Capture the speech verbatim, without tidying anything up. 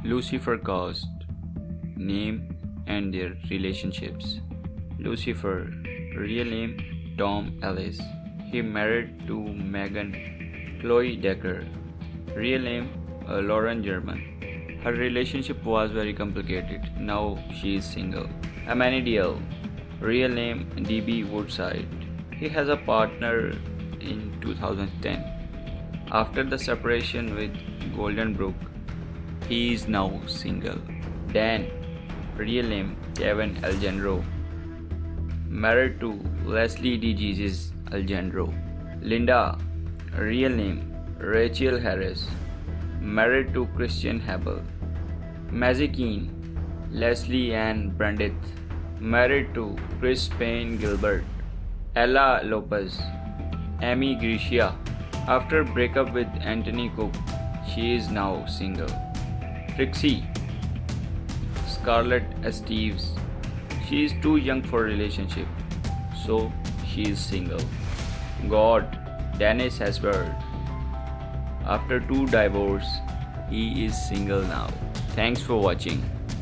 Lucifer cast, name and their relationships. Lucifer, real name Tom Ellis. He married to Megan Chloe Decker, real name uh, Lauren German. Her relationship was very complicated. Now she is single. Amanidiel, real name D B Woodside. He has a partner in two thousand ten. After the separation with Golden Brook, he is now single. Dan, real name Kevin Algendro, married to Leslie DeJesus Algendro. Linda, real name Rachel Harris, married to Christian Hebel. Mazikeen, Leslie Ann Brandith, married to Chris Payne Gilbert. Ella Lopez, Amy Gricia. After breakup with Anthony Cook, she is now single. Trixie, Scarlett Esteves. She is too young for relationship, so she is single. God, Dennis Haysbert. After two divorces, he is single now. Thanks for watching.